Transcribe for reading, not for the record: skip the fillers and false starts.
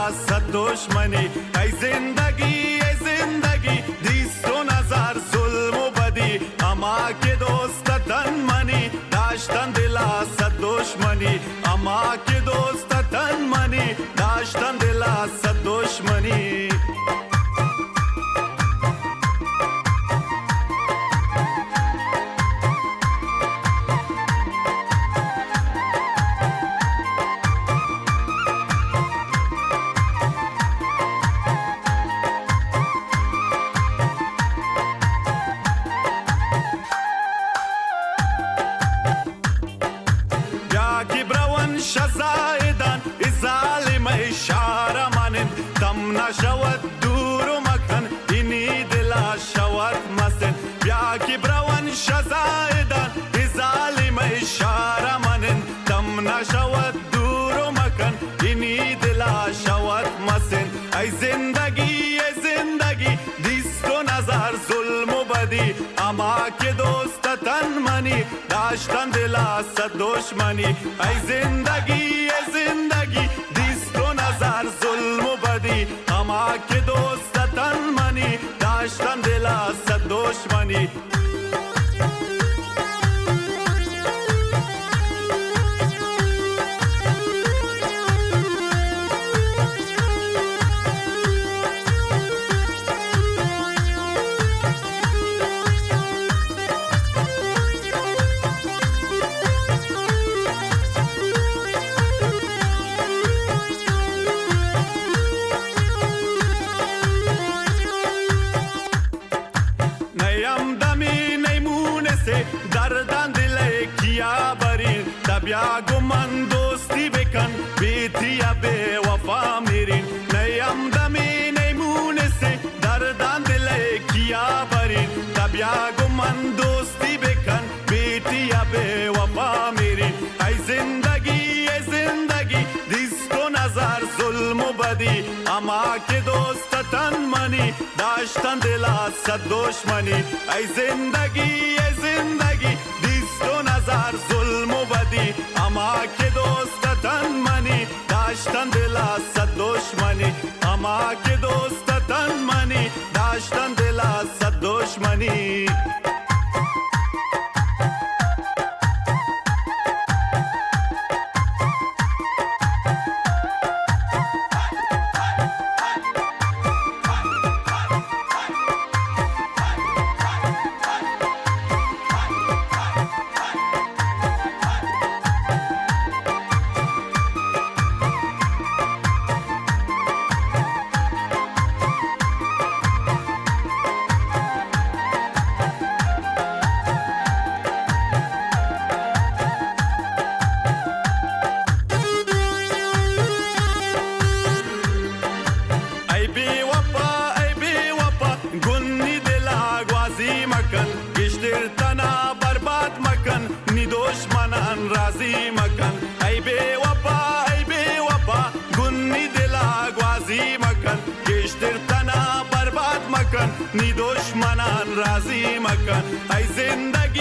صد دشمنی. ای زندگی دیست و نظر ظلم و بدی، اما که دوست تن منی داشتن دل صد دشمنی. اما که دوست تن منی داشتن دل صد دشمنی. شزایدان ظالم اشاره منن تم نشود دور و مکن اینی دلا شود مسن. بیا که بروان شزایدان ظالم اشاره منن تم نشود دور و مکن اینی دلا شود مسن. ای زندگی دیست و نظر ظلم و بدی، اما که دوست تن منی داشتن دل صد دشمنی. ای زندگی دیست و نظر ظلم و بدی، اما که دوست تن منی داشتن دل صد دشمنی. نیم دمی نیمونه سه دردن دل کیا برین، تبیا گمان دوستی بکن بیتی به وفا میرین. نیم دمی نیمونه سه دردن دل کیا برین، تبیا گمان دوستی بکن بیتی به وفا میرین. ای زندگی دیست و نظر ظلم و بدی، اما که دوست تن منی داشتن دل صد دشمنی. ای زندگی دیست و نظر ظلم و بدی، اما که دوست تن منی داشتن دل صد دشمنی. اما که دوست تن منی داشتن دل صد دشمنی. تنا برباد مکن نی دشمنان راضی مکن. ای بی وفا گنی دلا گوازی مکن، کشتر تنا برباد مکن نی دشمنان راضی مکن. ای زندگی